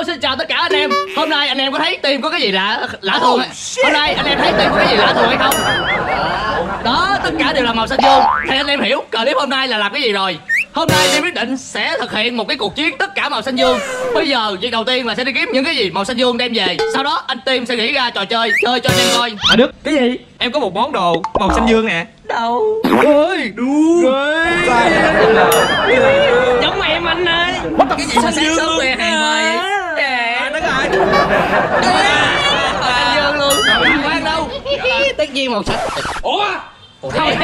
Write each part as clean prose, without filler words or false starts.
xin chào tất cả anh em. Hôm nay anh em có thấy Tim có cái gì lạ thường? Hôm nay anh em thấy Tim có cái gì lạ thường hay không? Đó, tất cả đều là màu xanh dương. Thì anh em hiểu clip hôm nay là làm cái gì rồi. Hôm nay Tim quyết định sẽ thực hiện một cái cuộc chiến tất cả màu xanh dương. Bây giờ việc đầu tiên là sẽ đi kiếm những cái gì màu xanh dương đem về. Sau đó anh Tim sẽ nghĩ ra trò chơi cho anh em coi. À Đức, Cái gì? em có một món đồ màu xanh dương nè. Đâu? Ơi, đu. Giống em anh ơi. Cái gì xanh dương luôn nè, hàng hoài. Đúng rồi. Xanh dương luôn. Khoan đâu. Tất nhiên màu xanh. Ủa? Thôi.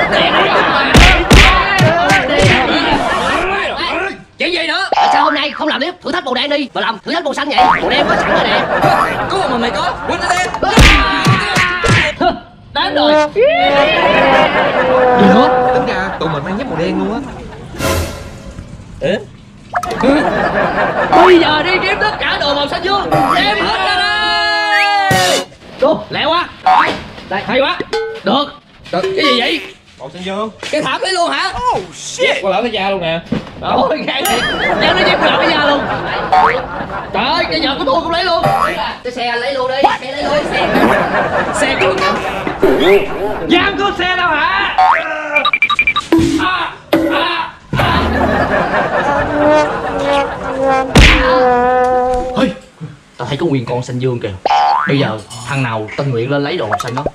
Chuyện gì nữa? Sao hôm nay không làm tiếp thử thách màu đen đi mà làm thử thách màu xanh vậy? Màu đen có sẵn rồi nè. Có một mình mày có. Quên nó đen. Đáng rồi. Gì nữa? Tính ra tụi mình mang nhấp màu đen luôn á. Bây giờ đi kiếm tất cả đồ màu xanh dương. Đem hết ra đây. Đồ, lẹ quá. Đây, hay quá. Được. Cái gì vậy? Màu xanh dương. Cái thảm đấy luôn hả? Con lỡ cái da luôn nè. Ôi gan thiệt. Đem nó dép lỡ cái da luôn. Trời ơi, cái giờ của tôi cũng lấy luôn. Cái xe anh lấy luôn đi. Xe lấy luôn. Xe của Giam cướp xe đâu hả? Ê, tao thấy có nguyên con xanh dương kìa. Bây giờ thằng nào tình nguyện lên lấy đồ màu xanh đó.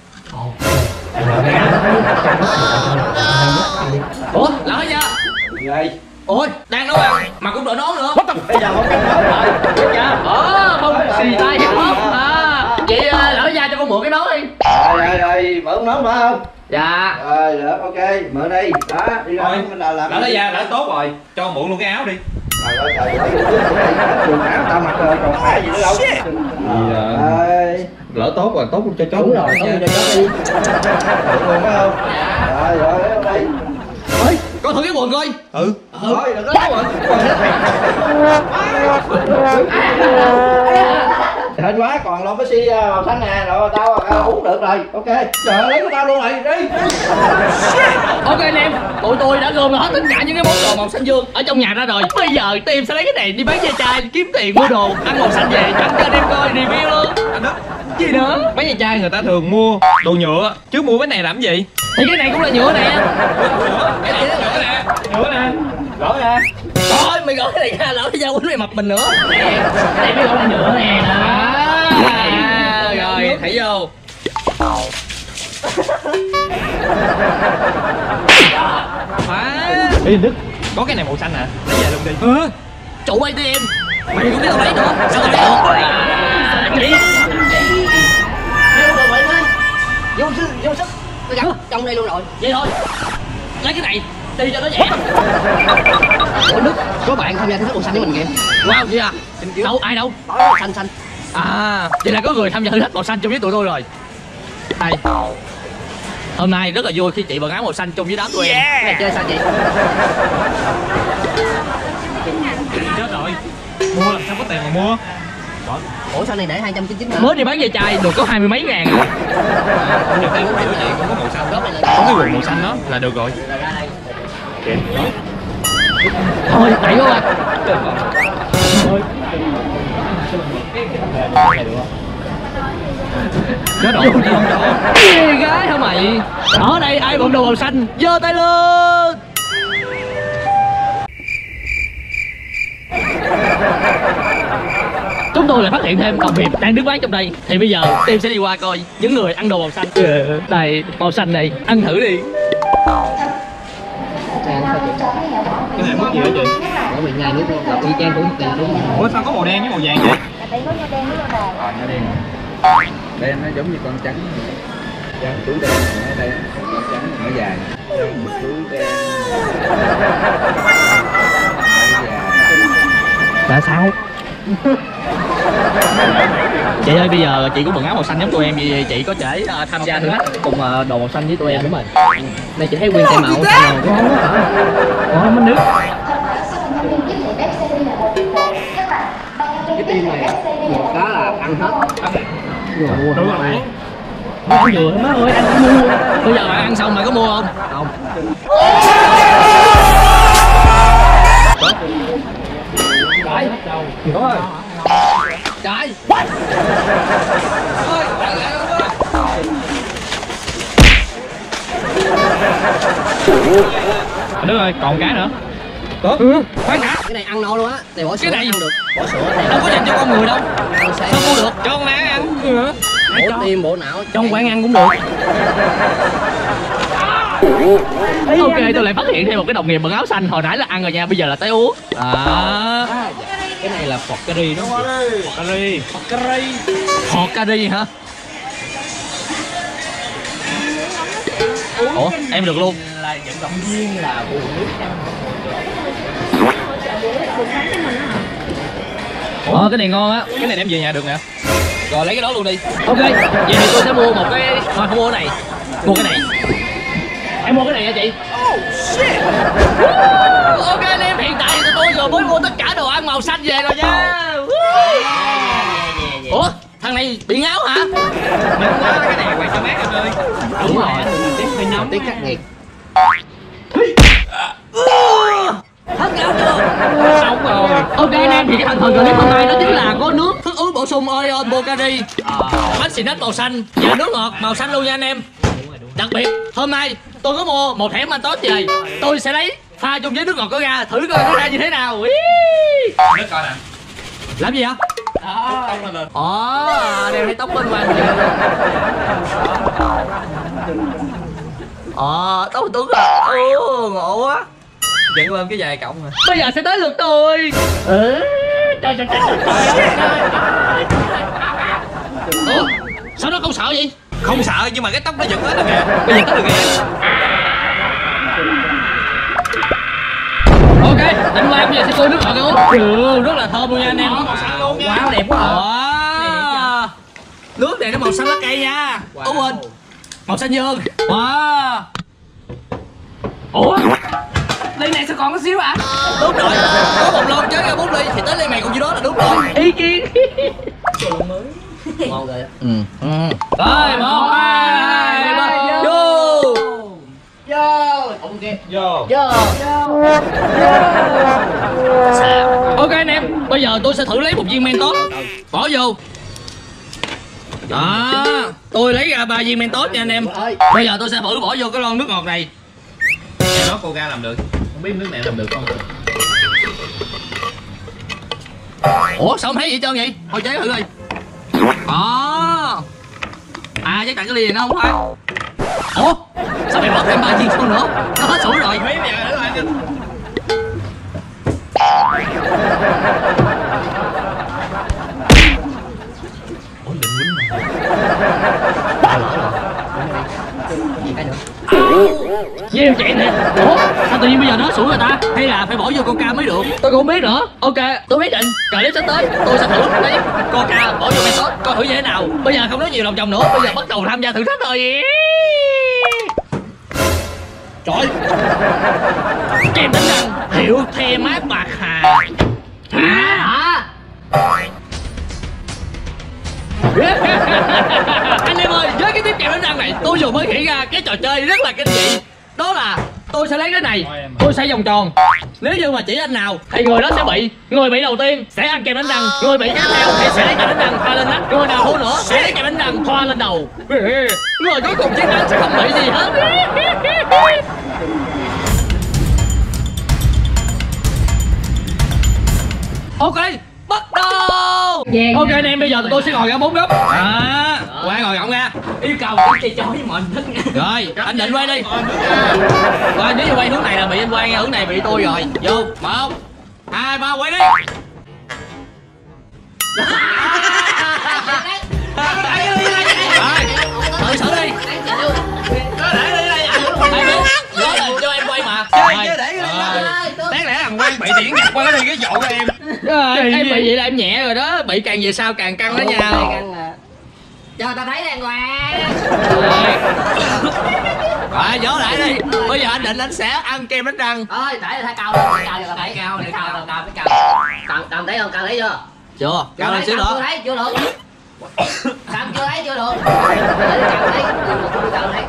Ủa, lỡ chưa? Vậy. Ôi, đang nấu ăn mà cũng đội nón nữa. Bây giờ không biết nói rồi. Không xì tay hip hop à. Vậy lỡ ra cho con mượn cái nón đi. Rồi, mượn nón phải không? Dạ. Rồi, được, ok, mượn đi. Đó, đi ra mình làm Lỡ lấy da đã tốt rồi, cho mượn luôn cái áo đi. Trời ơi, quần áo tao mặc rồi, còn phải gì nữa đâu. Rồi. Lỡ tốt rồi, tốt cho chó. Đúng rồi, tốt cho chó đi. Mượn luôn phải không? Rồi, đi. Ôi, con thử cái quần coi. Thôi, đừng có nói quần. Hên quá, còn lon Pepsi màu xanh nè, rồi tao uống được rồi. Ok, trời ơi, lấy của tao luôn này, đi. Ok anh em, tụi tôi đã gom hết tất cả những cái món đồ màu xanh dương ở trong nhà ra rồi. Bây giờ Tim sẽ lấy cái này đi bán ve chai kiếm tiền mua đồ ăn màu xanh về chẳng cho anh em coi review luôn. Gì nữa? Mấy ve chai người ta thường mua đồ nhựa, chứ mua cái này làm gì? Thì cái này cũng là nhựa nè. Cái này nhựa nè. Nhựa nè. Gỡ nè. Thôi mày gỡ cái này ra, lỡ ra quýnh mày mập mình nữa. Cái này mới gọi là nhựa nè. Rồi thảy vô. Ê Đức, có cái này màu xanh hả? Lấy về luôn đi. Chủ ATM. Mày cũng biết tao lấy nữa. Sao tao lấy được? Vô sức. Tôi gắn trong đây luôn rồi. Vậy thôi. Lấy cái này đi cho nó dễ. Ủa Đức, có bạn tham gia thử thách màu xanh với mình kìa. Wow, gì à? Đâu, ai đâu? Xanh. À, vậy là có người tham gia thử thách màu xanh chung với tụi tôi rồi. Đây. Hôm nay rất là vui khi chị bận áo màu xanh chung với đám tụi em. Cái này chơi sao chị? Chết rồi. Mua làm sao có tiền mà mua? Ủa sao này để 299 hả? Mới đi bán ve chai được có 20 mấy ngàn à. Nhiều cái kiểu vậy cũng có màu xanh đó. Có cái quần màu xanh đó là được rồi. Kìa, đó. Thôi, đẩy quá. Chết rồi, không cho. Ê, gái hả mày? Ở đây ai bận đồ màu xanh, giơ tay lên. Chúng tôi lại phát hiện thêm đồng nghiệp đang đứng bán trong đây. Thì bây giờ Tim sẽ đi qua coi những người ăn đồ màu xanh. Đây, màu xanh này, ăn thử đi. Cái này mất gì hả chị? Ở bên nhà nước gặp y chang cũng tiền đúng không? Ủa sao có màu đen với màu vàng vậy? Tại có nho đen với nho vàng. Nó đen. Đen nó giống như con trắng. Chú đen nó đen, con trắng nó dài. Chú đen. Tại sao? Chị ơi, bây giờ chị có quần áo màu xanh giống tụi em, vì chị có thể tham gia thử thách cùng đồ màu xanh với tụi em. Đúng rồi. Đây chị thấy nguyên tay màu xanh màu ngon quá hả? Ủa mình nước. Cái tim này một cái là ăn hết. Mua đúng rồi. Ăn vừa má ơi, anh có mua. Bây giờ bạn ăn xong mày có mua không? Không. Trời. Đúng rồi. Trời. Đúng rồi, còn cái nữa. Có. Khoan đã. Cái này ăn no luôn á. Này bỏ sữa Cái này ăn được. Bỏ sữa này. Đâu có dành cho con người đâu. Sao Sao mua được? Cho con má ăn. Bộ tim, bộ não. Trong quán ăn cũng được. Ok, tôi lại phát hiện thêm một cái đồng nghiệp mặc áo xanh. Hồi nãy là ăn rồi nha, bây giờ là tới uống. Cái này là phọt curry đúng không? Hot curry hả? Ủa, em được luôn. Là vận động viên là bù nước ăn. Ủa, cái này ngon á. Cái này đem về nhà được nè. Rồi lấy cái đó luôn đi. Ok, vậy thì tôi sẽ mua một cái... Thôi, không mua cái này. Mua cái này. Em mua cái này hả chị? Ok anh em, hiện tại thì tôi vừa mới mua tất cả đồ ăn màu xanh về rồi nha. Ủa, thằng này bị ngáo hả? Nóng quá, cái này quay cho mát em ơi. Đúng rồi, Hơi nóng. Tí khắc nghiệt. hết ngáo chưa? Xong rồi. Ok anh em, thì cái thành phần clip hôm nay đó chính là có nước, thức uống bổ sung Orion Bocari, bánh xì nách màu xanh và nước ngọt màu xanh luôn nha anh em. Đặc biệt hôm nay tôi có mua một thẻ Mentos về, tôi sẽ lấy pha chung với nước ngọt có ga thử coi nó ra như thế nào. Nước coi nè. Làm gì hả? Tóc nó lên. Đeo thấy tóc bên ngoài mình. Tóc Tuấn à. Ngộ quá. Dẫn lên cái dài cộng rồi. Bây giờ sẽ tới lượt tôi. Trời. Ủa, sao nó không sợ vậy? Không sợ nhưng mà cái tóc nó giật hết rồi kìa. Bây giờ tới được kìa. Ok, anh Quang bây giờ sẽ tôi nước ngọt uống. Rất là thơm luôn nha anh em. Màu xanh luôn nha. Wow, đẹp quá hả? Nước này nó màu xanh lá cây nha. Ủa, màu xanh dương. Wow. Ủa, ly này sao còn có xíu ạ? Đúng rồi, có một lon chế ra 4 ly thì tới ly mày còn nhiêu đó là đúng rồi. Ý kiến. Ngon rồi. Rồi, 1, 2, 3, vô. Vô. Ok anh em, bây giờ tôi sẽ thử lấy một viên Mentos, bỏ vô. Đó, tôi lấy ra 3 viên Mentos nha anh em. Bây giờ tôi sẽ thử bỏ vô cái lon nước ngọt này. Cái đó cô ga làm được. Không biết nước này làm được không? Ủa sao không thấy vậy trơn vậy? Thôi chế thử đi. Chắc chắn cái ly này nó không phải. Ủa sao mày bỏ thêm 3 viên vô nữa? Nó hết sủi rồi. Mấy giờ nữa lại đi. Nhiều chuyện thiệt. Ủa sao tự nhiên bây giờ nó sủi rồi ta? Hay là phải bỏ vô Coca mới được? Tôi cũng không biết nữa. Ok, tôi quyết định clip sắp tới tôi sẽ thử lấy Coca bỏ vô Mentos coi thử như thế nào. Bây giờ không nói nhiều lòng vòng nữa, bây giờ bắt đầu tham gia thử thách rồi. Trời, kem đánh răng hiệu the mát bạc hà. Hả? Anh em ơi, với cái tiếp kèm đánh răng này tôi vừa mới nghĩ ra cái trò chơi rất là kinh dị. Đó là tôi sẽ lấy cái này, tôi sẽ vòng tròn. Nếu như mà chỉ anh nào thì người đó sẽ bị. Người bị đầu tiên sẽ ăn kem đánh răng. Người bị tiếp theo thì sẽ lấy kem đánh răng thoa lên nách. Người nào thua nữa sẽ lấy kem đánh răng thoa lên đầu. Người cuối cùng chiến thắng sẽ không bị gì hết. Ok, bắt đầu. Ok anh em, bây giờ tụi tôi sẽ ngồi ra 4 góc. Quay ngồi rộng ra. Yêu cầu cái chơi chó với mình thích. Rồi, anh định quay đi. Rồi, nếu như quay hướng này là bị anh Quang, hướng này bị tôi rồi. Vô, 1, 2, 3, quay đi. Rồi, thử xử đi. Để đi đây. Đó là cho em quay mà. Chứ để đáng lẽ thằng Quang bị điện giật qua nó đi cái dỗ của em. Em bị vậy là em nhẹ rồi đó. Bị càng về sau càng căng đó nha. Cho tao thấy đàng hoàng. Rồi, vỗ lại đi. Bây giờ anh định anh sẽ ăn kem đánh răng. Thôi, để thay cao rồi, thay cao rồi, thấy cao, Cầm thấy không? Cầm thấy chưa? Chưa, cao lên xíu nữa. Chưa thấy, chưa được. Cầm chưa thấy, chưa được. Cầm thấy, cầm thấy.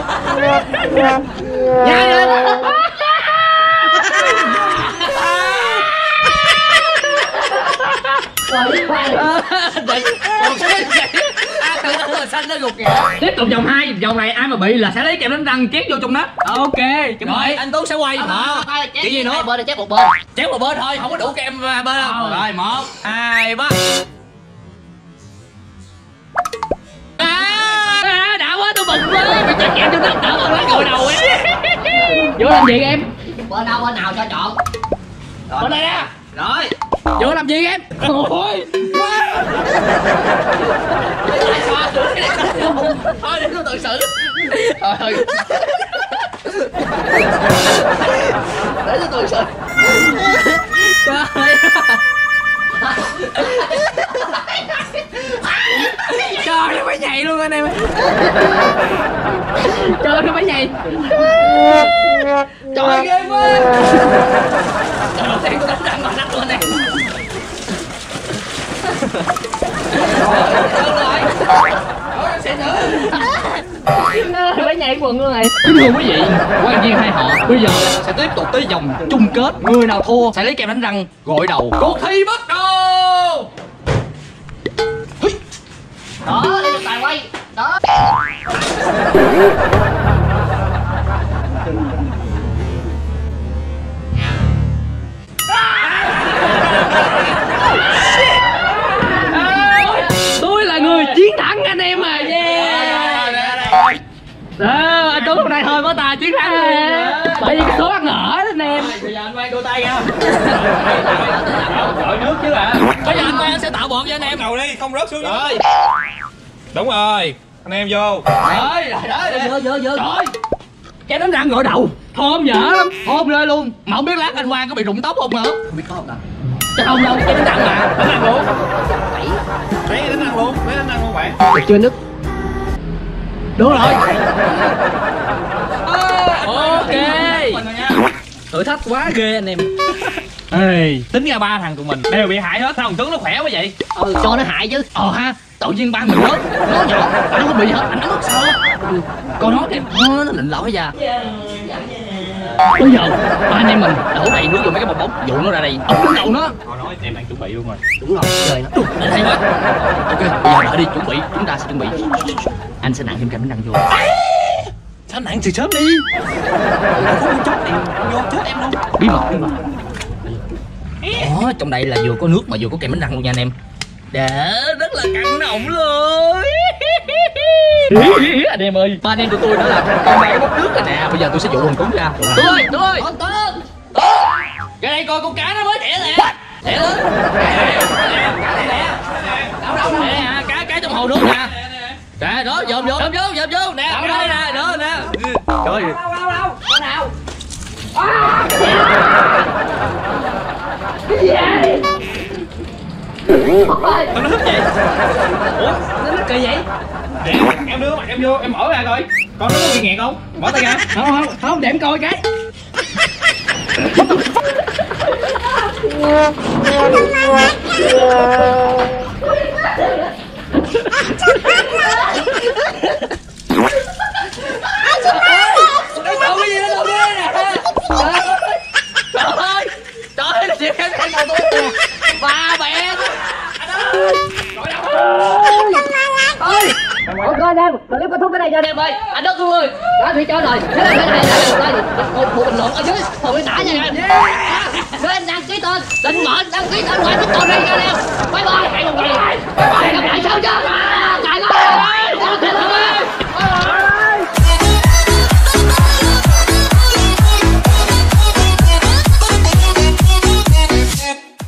Nhanh lên. Xanh nó gục kìa. Tiếp tục vòng 2, vòng này ai mà bị là sẽ lấy kem đánh răng chét vô trong đó. Ok, chuẩn bị. Anh Tú sẽ quay. Chuyện gì nữa? Hai bên chép một bên. Chét một bên thôi, không có đủ kem bên không. Rồi 1, 2, 3. Đã quá, tôi mừng quá. Bị chét kem trong đất đỡ mà nó ngồi đầu ấy. Vô làm gì em? Bên nào cho chọn. Bên đây nè. Rồi. Vô làm gì em? Ôi. Thôi để tôi tự xử. Thôi. Để tôi tự xử. Trời nó phải nhảy luôn anh em. Trời nó phải nhảy. Trời ghê quá. Trời đầu tiên tôi đánh răng mà nắp luôn nè. Phải nhảy quần luôn này. Kính thưa quý vị, quan viên hai họ bây giờ sẽ tiếp tục tới vòng chung kết. Người nào thua sẽ lấy kem đánh răng gội đầu. Cuộc thi bắt đầu. Đó, đây là tài quay. Đó. Tôi là người chiến thắng anh em à. Đó, anh Tuấn hôm nay hơi có tài chiến thắng rồi. Tại vì cái số ăn ở anh em. Bây giờ anh quay đôi tay ra. Gọi nước chứ à. Bây giờ anh sẽ tạo bột cho anh em. Đầu đi, không rớt xuống rồi. Đúng rồi, anh em vô. Trời, trời. Cái đánh răng gội đầu thơm dở lắm, thơm ghê luôn. Mà không biết lát anh Quang có bị rụng tóc không nữa. Không biết có không ta? Chắc không đâu, cái đánh răng mà. Đánh răng luôn. Lấy đánh răng luôn, lấy đánh răng luôn bạn. Được chưa nước? Đúng rồi. Ok. Thử thách quá ghê anh em. Ê, tính ra ba thằng tụi mình đều bị hại hết. Sao thằng Tuấn nó khỏe quá vậy? Cho nó hại chứ. Ha, tự nhiên ba mình lớn, nó nhỏ, nó không bị gì hết, anh nó sao á? Còn nó thì nó lịnh lỏi ra. Bây giờ ba anh em mình đổ đầy nước vô mấy cái bong bóng, dụ nó ra đây, ống đứng đầu nó. Thôi nói em đang chuẩn bị luôn rồi. Đúng rồi, trời nó. Đến hay quá. Ok, bây giờ đợi đi, chuẩn bị, chúng ta sẽ chuẩn bị. Anh sẽ nặng thêm kem đánh răng vô. Sao nặng từ sớm đi? Không có chút tiền vô trước em luôn. Bí mật. Đó, trong đây là vừa có nước mà vừa có kem đánh răng luôn nha anh em. Để rất là căng nồng luôn. Anh em ơi, ba anh em tụi tôi đã làm thành công ba cái bốc nước rồi nè. Bây giờ tôi sẽ dụ thằng Tuấn ra. Tôi ơi, ra đây coi con cá nó mới đẻ nè. Đẻ lớn. Nè, cá trong hồ nước nè. Nè, đó, dòm vô nè, ở đây nè, đó nè. Trời ơi. Con nào? Sao nó hít vậy? Ủa? Nó kỳ vậy? Để em đưa mặt em vô, em mở ra coi. Con nó có bị nghẹt không? Mở tay ra. Không, để em coi cái. Nó cái gì nó đâu nè. Trời ơi, là chuyện em thấy màu tôi nè. Ba mẹ. Ôi, ok anh em, mình lấy cái thuốc cái này cho anh em ơi. Anh Đức luôn ơi, đã thì cho rồi. Thế này, một bình luận ở dưới, một cái tả nha anh em. Lên đăng ký tên, định mệnh đăng ký tên ngoài cái tên này nha anh em. Bye bye, hẹn gặp lại sau chưa?